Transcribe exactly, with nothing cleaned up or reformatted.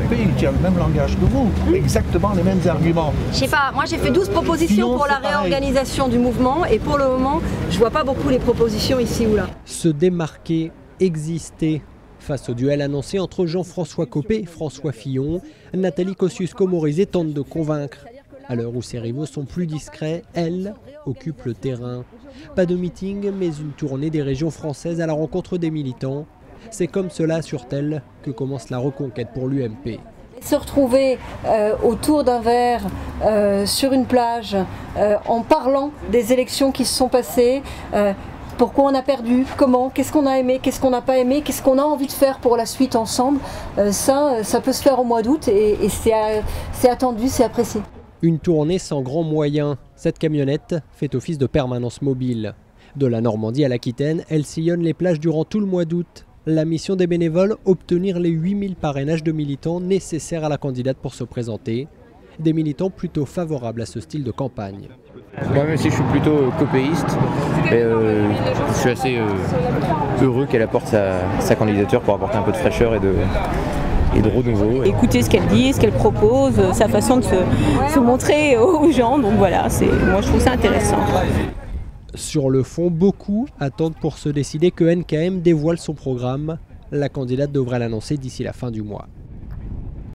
Copé qui a le même langage que vous, exactement les mêmes arguments. Je sais pas, moi j'ai fait douze propositions Fillon, pour la réorganisation du mouvement et pour le moment, je vois pas beaucoup les propositions ici ou là. Se démarquer, exister. Face au duel annoncé entre Jean-François Copé et François Fillon, Nathalie Kosciusko-Morizet tente de convaincre. À l'heure où ses rivaux sont plus discrets, elle occupe le terrain. Pas de meeting, mais une tournée des régions françaises à la rencontre des militants. C'est comme cela, assure-t-elle, que commence la reconquête pour l'U M P. Se retrouver euh, autour d'un verre, euh, sur une plage, euh, en parlant des élections qui se sont passées, euh, pourquoi on a perdu, comment, qu'est-ce qu'on a aimé, qu'est-ce qu'on n'a pas aimé, qu'est-ce qu'on a envie de faire pour la suite ensemble, euh, ça, ça peut se faire au mois d'août et, et c'est attendu, c'est apprécié. Une tournée sans grands moyens. Cette camionnette fait office de permanence mobile. De la Normandie à l'Aquitaine, elle sillonne les plages durant tout le mois d'août. La mission des bénévoles, obtenir les huit mille parrainages de militants nécessaires à la candidate pour se présenter. Des militants plutôt favorables à ce style de campagne. Moi, même si je suis plutôt euh, copéiste, euh, je suis assez euh, heureux qu'elle apporte sa, sa candidature pour apporter un peu de fraîcheur et de, et de renouveau. Écouter ce qu'elle dit, ce qu'elle propose, sa façon de se, se montrer aux gens, donc voilà, moi je trouve ça intéressant. Sur le fond, beaucoup attendent pour se décider que N K M dévoile son programme. La candidate devrait l'annoncer d'ici la fin du mois.